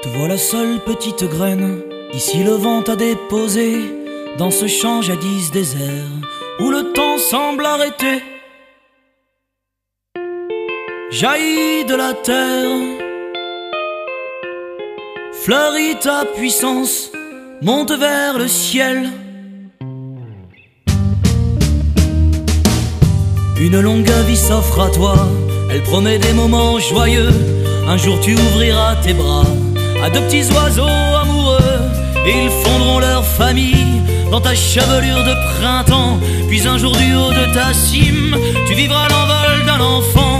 Te voilà seule petite graine, ici le vent t'a déposé, dans ce champ jadis désert, où le temps semble arrêter. Jaillit de la terre, fleurit ta puissance, monte vers le ciel. Une longue vie s'offre à toi, elle promet des moments joyeux. Un jour tu ouvriras tes bras à de petits oiseaux amoureux, et ils fondront leur famille dans ta chevelure de printemps. Puis un jour du haut de ta cime, tu vivras l'envol d'un enfant.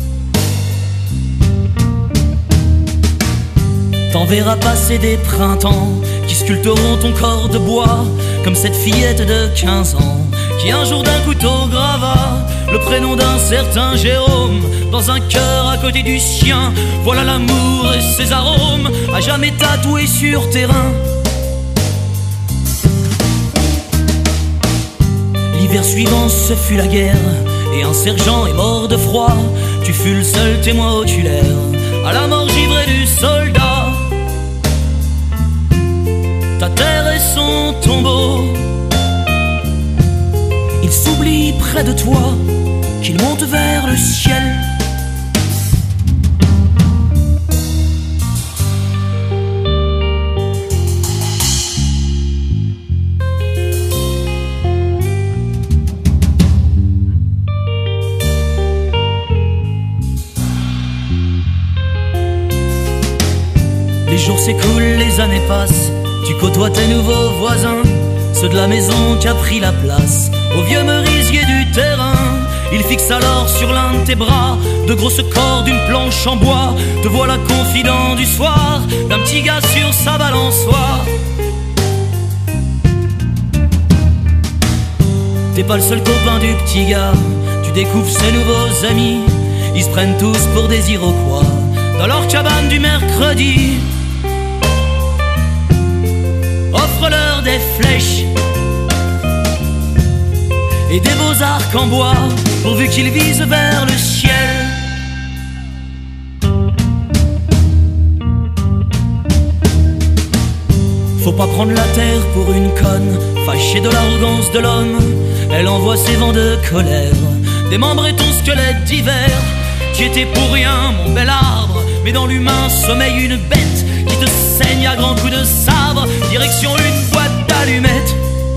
T'en verras passer des printemps qui sculpteront ton corps de bois, comme cette fillette de 15 ans qui un jour d'un couteau grava le prénom d'un certain Jérôme dans un cœur à côté du sien. Voilà l'amour et ses arômes à jamais tatoués sur tes reins. L'hiver suivant ce fut la guerre, et un sergent est mort de froid. Tu fus le seul témoin oculaire à la mort givrée du soldat. Ta terre est son tombeau, il s'oublie près de toi, qu'il monte vers le ciel. Les jours s'écoulent, les années passent, tu côtoies tes nouveaux voisins, ceux de la maison qui a pris la place au vieux merisier du terrain. Il fixe alors sur l'un de tes bras de grosses cordes, d'une planche en bois. Te voilà confident du soir d'un petit gars sur sa balançoire. T'es pas le seul copain du petit gars, tu découvres ses nouveaux amis. Ils se prennent tous pour des Iroquois dans leur cabane du mercredi. Offre-leur des flèches et des beaux arcs en bois, pourvu qu'ils visent vers le ciel. Faut pas prendre la terre pour une conne, fâchée de l'arrogance de l'homme. Elle envoie ses vents de colère, démembrer ton squelette d'hiver. Tu étais pour rien, mon bel arbre, mais dans l'humain sommeille une bête qui te saigne à grands coups de sabre, direction une boîte d'allumettes.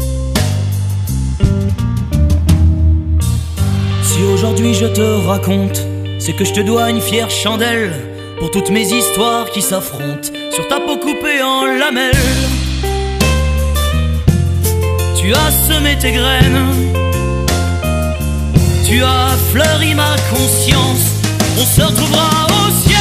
Si aujourd'hui je te raconte, c'est que je te dois une fière chandelle pour toutes mes histoires qui s'affrontent sur ta peau coupée en lamelles. Tu as semé tes graines, tu as fleuri ma conscience. On se retrouvera au ciel.